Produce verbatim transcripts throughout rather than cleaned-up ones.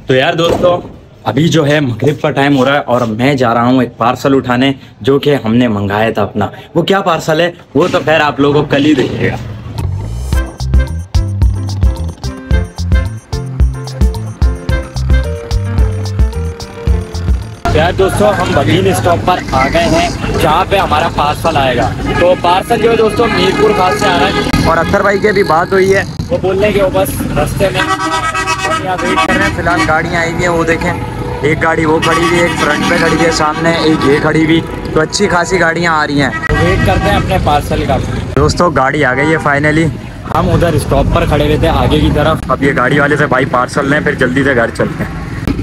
तो यार दोस्तों अभी जो है मगरिब का टाइम हो रहा है और मैं जा रहा हूँ एक पार्सल उठाने जो कि हमने मंगाया था अपना। वो क्या पार्सल है वो तो खैर आप लोगों को कल ही देखिएगा। यार दोस्तों हम बघील स्टॉप पर आ गए हैं जहाँ पे हमारा पार्सल आएगा। तो पार्सल जो है दोस्तों मीरपुर खास से आ रहा है और अख्तर भाई की भी बात हुई है, वो बोल रहे हैं कि वो बस रास्ते में यहाँ वेट कर रहे हैं। फिलहाल गाड़ियाँ आई हुई हैं, वो देखें एक गाड़ी वो खड़ी हुई है, एक फ्रंट पे खड़ी है, सामने एक ये खड़ी हुई, तो अच्छी खासी गाड़ियाँ आ रही हैं। तो वेट करते हैं अपने पार्सल का। दोस्तों गाड़ी आ गई है फाइनली, हम उधर स्टॉप पर खड़े हुए थे आगे की तरफ। अब ये गाड़ी वाले से भाई पार्सल लें फिर जल्दी से घर चलते हैं।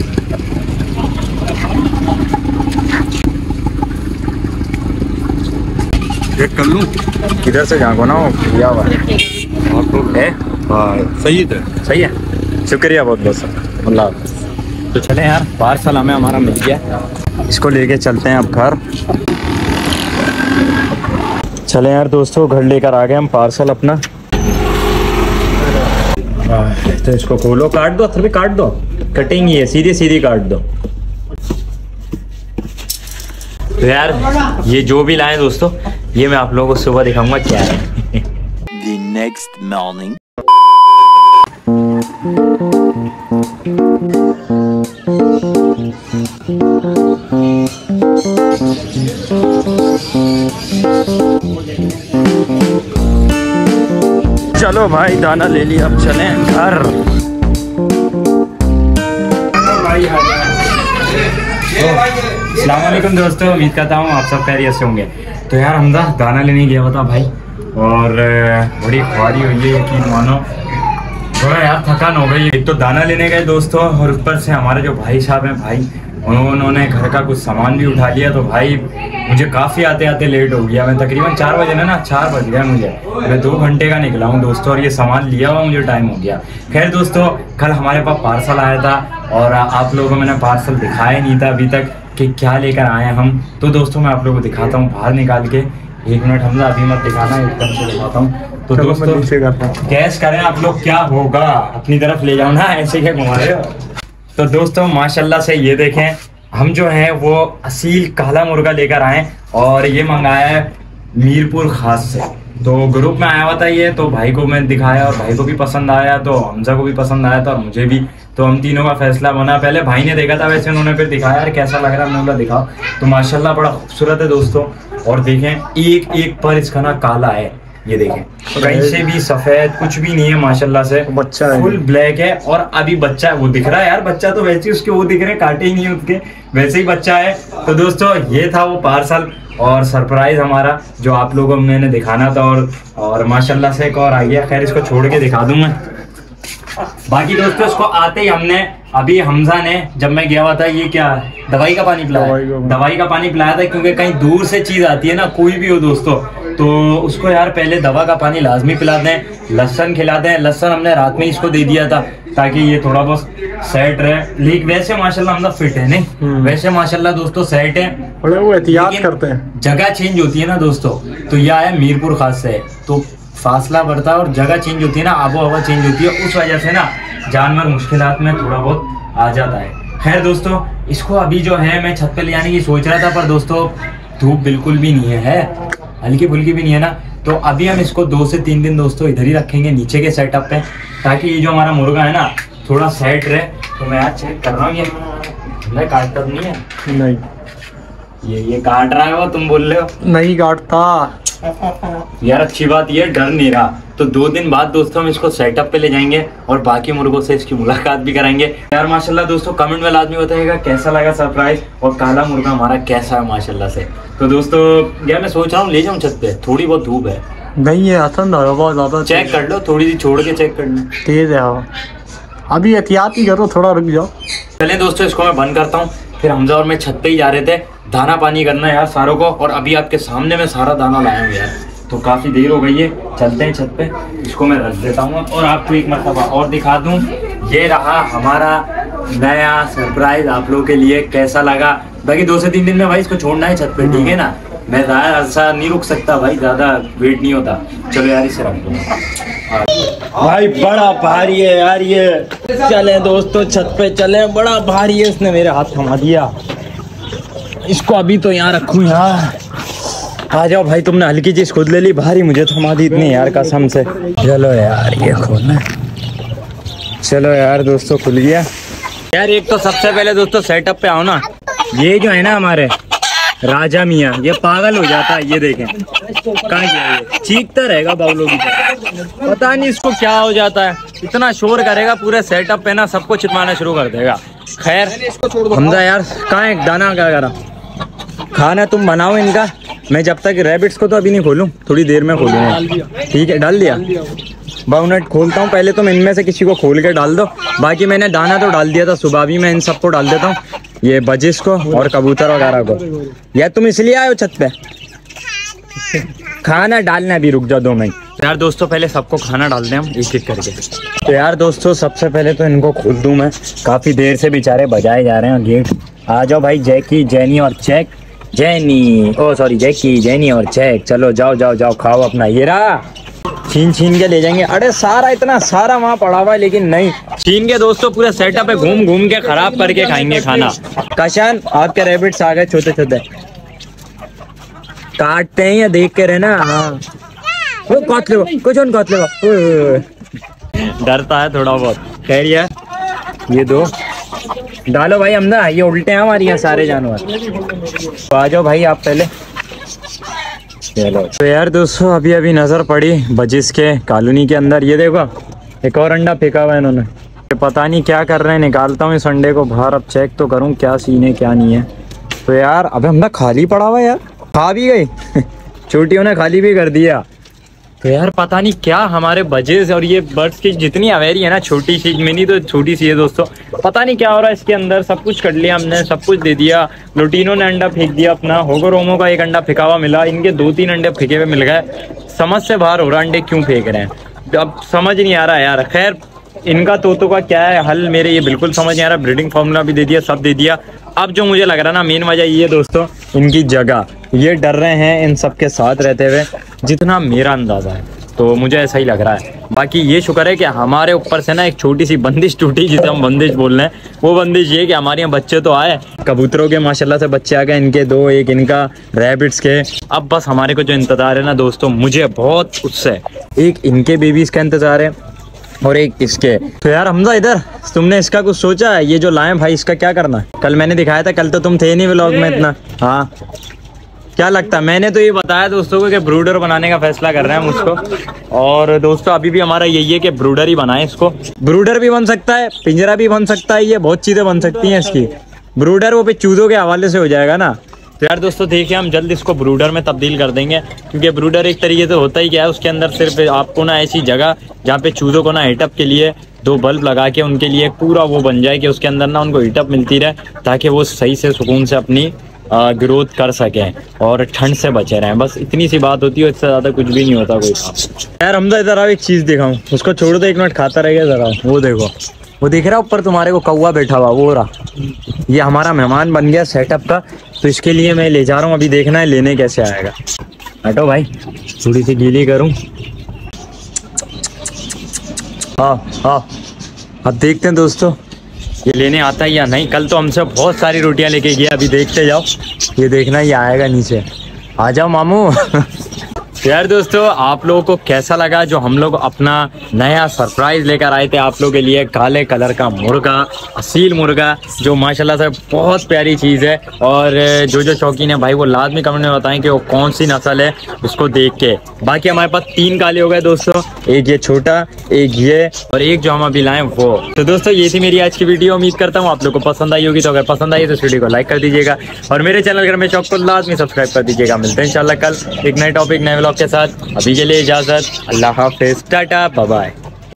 चेक कर लूँ किधर से जाऊँ ना, वो किया हुआ है सही है सही है। शुक्रिया बहुत बहुत सर, अल्लाह हाफ़िज़। तो चले यार पार्सल हमें हमारा मिल गया, इसको लेके चलते हैं अब घर। चले यार दोस्तों घर लेकर आ गए हम पार्सल अपना। तो इसको खोलो, काट दो, अथर भी काट दो, कटिंग ही है, सीधी सीधी काट दो। तो यार ये जो भी लाए दोस्तों ये मैं आप लोगों को सुबह दिखाऊंगा क्या है। The next morning. चलो भाई दाना ले लिया, अब चलें घर। अस्सलामुअलैकुम दोस्तों, उम्मीद करता हूँ आप सब खैरियत से होंगे। तो यार हमदा दाना लेने गया हुआ था भाई और बड़ी ख्वारी हुई है, यकीन मानो थोड़ा यार थकान हो गई। एक तो दाना लेने गए दोस्तों और ऊपर से हमारे जो भाई साहब हैं भाई उन्होंने घर का कुछ सामान भी उठा लिया। तो भाई मुझे काफ़ी आते आते लेट हो गया, मैं तकरीबन चार बजे ना ना चार बज गया मुझे, मैं दो घंटे का निकला हूँ दोस्तों और ये सामान लिया हुआ मुझे टाइम हो गया। खैर दोस्तों कल हमारे पास पार्सल आया था और आप लोगों को मैंने पार्सल दिखाया नहीं था अभी तक कि क्या लेकर आए हम। तो दोस्तों मैं आप लोगों को दिखाता हूँ बाहर निकाल के, एक मिनट हमदा अभी मत दिखाना, एकदम से दिखाता हूँ। तो दोस्तों गैस करें आप लोग क्या होगा, अपनी तरफ ले जाओ ना, ऐसे क्या घुमा रहे हो। तो दोस्तों माशाल्लाह से ये देखें हम जो हैं वो असील काला मुर्गा लेकर आए और ये मंगाया है मीरपुर खास से। तो ग्रुप में आया हुआ था ये, तो भाई को मैं दिखाया और भाई को भी पसंद आया, तो हमजा को भी पसंद आया था और मुझे भी। तो हम तीनों का फैसला बना, पहले भाई ने देखा था वैसे, उन्होंने फिर दिखाया यार कैसा लग रहा है, मैंने बोला दिखाओ। तो माशाल्लाह बड़ा खूबसूरत है दोस्तों और देखें एक एक पर इसका ना काला है, ये देखें कहीं से भी सफेद कुछ भी नहीं है माशाल्लाह से, बच्चा है फुल ब्लैक है और अभी बच्चा है, वो दिख रहा है यार बच्चा, तो वैसे ही उसके वो दिख रहे हैं, काटे ही नहीं है उसके, वैसे ही बच्चा है। तो दोस्तों ये था वो पार्सल और सरप्राइज हमारा जो आप लोगों को मैंने दिखाना था और और माशाल्लाह से एक और आई है। खैर इसको छोड़ के दिखा दूं मैं। बाकी दोस्तों इसको आते ही हमने अभी हमजा ने जब मैं गया हुआ था ये क्या दवाई का पानी पिलाया, दवाई का पानी पिलाया था, क्योंकि कहीं दूर से चीज आती है ना कोई भी हो दोस्तों तो उसको यार पहले दवा का पानी लाजमी पिला दें, लहसन खिला दें। लहसन हमने रात में इसको दे दिया था ताकि ये थोड़ा बहुत सेट रहे। लेकिन वैसे माशाल्लाह हमदा फिट है नहीं, वैसे माशाल्लाह दोस्तों सेट है, वो एहतियात करते हैं। जगह चेंज होती है ना दोस्तों, तो यह है मीरपुर खास से, तो फासला बढ़ता है और जगह चेंज होती है ना, आबो हवा चेंज होती है, उस वजह से ना जानवर मुश्किलात में थोड़ा बहुत आ जाता है। खैर दोस्तों इसको अभी जो है मैं छत पे ले आने की सोच रहा था, पर दोस्तों धूप बिल्कुल भी नहीं है, हल्की फुल्की भी नहीं है ना, तो अभी हम इसको दो से तीन दिन दोस्तों इधर ही रखेंगे नीचे के सेटअप पे, ताकि ये जो हमारा मुर्गा है ना थोड़ा सेट रहे। तो मैं आज चेक कर रहा हूँ, ये काटता तो नहीं है? नहीं ये ये काट रहा है वो, तुम बोल रहे हो नहीं काटता यार। अच्छी बात ये डर नहीं रहा। तो दो दिन बाद दोस्तों हम इसको सेटअप पे ले जाएंगे और बाकी मुर्गों से इसकी मुलाकात भी कराएंगे। यार माशाल्लाह दोस्तों कमेंट में लाजमी बताइएगा कैसा लगा सरप्राइज और काला मुर्गा हमारा कैसा है माशाल्लाह से। तो दोस्तों यार मैं सोच रहा हूँ ले जाऊँ छत पे, थोड़ी बहुत धूप है। नहीं है हसन बहुत ज्यादा, चेक कर लो, थोड़ी सी छोड़ के चेक कर लो, तेज है हवा, अभी एहतियात ही करो, थोड़ा रुक जाओ। चलिए दोस्तों इसको मैं बंद करता हूँ, फिर हमजा और मैं छत पे ही जा रहे थे दाना पानी करना है यार सारों को, और अभी आपके सामने मैं सारा दाना लाया हूँ यार, तो काफ़ी देर हो गई है। चलते हैं छत पे, इसको मैं रख देता हूँ और आपको एक मरतबा और दिखा दूँ। ये रहा हमारा नया सरप्राइज आप लोगों के लिए, कैसा लगा। बाकी दो से तीन दिन में भाई इसको छोड़ना है छत पे, ठीक है ना। मैं ऐसा नहीं रुक सकता भाई, ज्यादा वेट नहीं होता। चलो यार इसे रख दो भाई, बड़ा भारी है यार ये। चले दोस्तों छत पे चले, बड़ा भारी है, इसने मेरे हाथ थमा दिया। इसको अभी तो यहाँ रखूँ यार। आ जाओ भाई, तुमने हल्की चीज खुद ले ली, भारी मुझे थमा दी इतनी यार कसम से। चलो यार ये खोलना। चलो यार दोस्तों खुल गया यार। एक तो सबसे पहले दोस्तों सेटअप पे आओ ना, ये जो है ना हमारे राजा मियाँ, ये पागल हो जाता है। ये देखें कहाँ गया, ये चीखता रहेगा बाउलों की तरह, पता नहीं इसको क्या हो जाता है, इतना शोर करेगा पूरे सेटअप पे ना, सबको चिल्लाना शुरू कर देगा। खैर हमजा यार कहाँ है दाना, क्या करा खाना तुम बनाओ इनका। मैं जब तक रैबिट्स को तो अभी नहीं खोलूँ, थोड़ी देर में खोलूँगा। ठीक है डाल दिया, बाउनट खोलता हूँ पहले, तुम इनमें से किसी को खोल के डाल दो। बाकी मैंने दाना तो डाल दिया था सुबह भी, मैं इन सबको डाल देता हूँ, ये बजिस को और कबूतर वगैरह को। यार तुम इसलिए आए हो छत पे? खाना डालना भी, रुक जाओ दो मिनट यार। दोस्तों पहले सबको खाना डाल दें हम एक एक करके। तो यार दोस्तों सबसे पहले तो इनको खोल दूँ मैं, काफ़ी देर से बेचारे बजाए जा रहे हैं गेट। आ जाओ भाई, जैकी जैनी और चेक, जैनी ओ सॉरी जैकी जैनी और चेक, चलो जाओ जाओ जाओ खाओ अपना। ये रहा, छीन छीन के ले जाएंगे। अरे सारा इतना सारा वहाँ पड़ा हुआ है, लेकिन नहीं छीन के दोस्तों पूरे सेटअप पे घूम घूम के खराब करके खाएंगे खाना। कशन आपके रैबिट्स आ गए छोटे छोटे, काटते हैं या देख के रहना। हाँ वो काट लेगा, कुछ और काट लेगा, डरता है थोड़ा बहुत। खैर यार ये दो डालो भाई हमदा, ये उल्टे हैं हमारे यहाँ सारे जानवर। तो आ जाओ भाई आप पहले। चलो तो यार दोस्तों अभी अभी नज़र पड़ी बजिस के कॉलोनी के अंदर, ये देखो एक और अंडा फेंका हुआ है इन्होंने। पता नहीं क्या कर रहे हैं, निकालता हूँ इस अंडे को बाहर, अब चेक तो करूँ क्या सीन है क्या नहीं है। तो यार अबे हमदा खाली पड़ा हुआ है यार, खा भी गई छोटियों ने खाली भी कर दिया। तो यार पता नहीं क्या हमारे बजेस और ये बर्ड्स की जितनी अवेरी है ना, छोटी सी मिनी तो छोटी सी है दोस्तों, पता नहीं क्या हो रहा है इसके अंदर। सब कुछ कर लिया हमने, सब कुछ दे दिया। लुटीनो ने अंडा फेंक दिया अपना, होगो रोमो का एक अंडा फेंका हुआ मिला, इनके दो तीन अंडे फेंके हुए मिल गए। समझ से बाहर हो रहा अंडे क्यों फेंक रहे हैं, अब समझ नहीं आ रहा यार। खैर इनका तोतों का क्या है हल, मेरे ये बिल्कुल समझ नहीं आ रहा। ब्रीडिंग फार्मूला भी दे दिया, सब दे दिया। अब जो मुझे लग रहा है ना मेन वजह ये दोस्तों, इनकी जगह, ये डर रहे हैं इन सब के साथ रहते हुए, जितना मेरा अंदाजा है तो मुझे ऐसा ही लग रहा है। बाकी ये शुक्र है कि हमारे ऊपर से ना एक छोटी सी बंदिश टूटी, जिसे हम बंदिश बोल रहे हैं। वो बंदिश ये कि हमारे यहाँ बच्चे तो आए, कबूतरों के माशाल्लाह से बच्चे आ गए, इनके दो, एक इनका, रैबिट्स के। अब बस हमारे को जो इंतजार है ना दोस्तों, मुझे बहुत उससे, एक इनके बेबीज का इंतजार है और एक इसके। तो यार हमजा इधर, तुमने इसका कुछ सोचा है? ये जो लाए भाई इसका क्या करना है? कल मैंने दिखाया था, कल तो तुम थे नहीं व्लॉग में इतना। हाँ क्या लगता है? मैंने तो ये बताया दोस्तों को कि ब्रूडर बनाने का फैसला कर रहे हैं मुझको। और दोस्तों अभी भी हमारा यही है कि ब्रूडर ही बनाए इसको। ब्रूडर भी बन सकता है, पिंजरा भी बन सकता है, ये बहुत चीजें बन सकती हैं इसकी। ब्रूडर वो पे चूजों के हवाले से हो जाएगा ना। तो यार दोस्तों देखिए हम जल्द इसको ब्रूडर में तब्दील कर देंगे, क्योंकि ब्रूडर एक तरीके से होता ही क्या है, उसके अंदर सिर्फ आपको ना ऐसी जगह जहाँ पे चूजों को ना हीटअप के लिए दो बल्ब लगा के उनके लिए पूरा वो बन जाए कि उसके अंदर ना उनको हीटअप मिलती रहे, ताकि वो सही से सुकून से अपनी ग्रोथ कर सकें और ठंड से बचे रहें। बस इतनी सी बात होती है, इससे ज़्यादा कुछ भी नहीं होता कोई काम। यार हमजा इधर आओ, एक चीज़ दिखाऊं, उसको छोड़ दो एक मिनट, खाता रहेगा ज़रा। वो देखो, वो दिख रहा है ऊपर तुम्हारे को कौवा बैठा हुआ, वो रहा। ये हमारा मेहमान बन गया सेटअप का, तो इसके लिए मैं ले जा रहा हूँ, अभी देखना है लेने कैसे आएगा। हटो भाई, थोड़ी सी गीली करूँ। हाँ हाँ अब देखते हैं दोस्तों ये लेने आता है या नहीं। कल तो हमसे बहुत सारी रोटियां लेके गया, अभी देखते जाओ, ये देखना ये आएगा नीचे। आ जाओ मामू। यार दोस्तों आप लोगों को कैसा लगा जो हम लोग अपना नया सरप्राइज लेकर आए थे आप लोगों के लिए? काले कलर का मुर्गा, असील मुर्गा, जो माशाल्लाह से बहुत प्यारी चीज़ है। और जो जो शौकीन है भाई वो लाजमी कमेंट में बताएं कि वो कौन सी नस्ल है, उसको देख के। बाकी हमारे पास तीन काले हो गए दोस्तों, एक ये छोटा, एक ये और एक जो हम अभी लाए वो। तो दोस्तों ये थी मेरी आज की वीडियो, उम्मीद करता हूँ आप लोग को पसंद आई होगी। तो अगर पसंद आई तो इस वीडियो को लाइक कर दीजिएगा और मेरे चैनल घर में शौक को लाजमी सब्सक्राइब कर दीजिएगा। मिलते हैं इंशाल्लाह कल एक नए टॉपिक नए व्लॉग के साथ। अभी के लिए इजाजत, अल्लाह हाफिज, टाटा बाय बाय।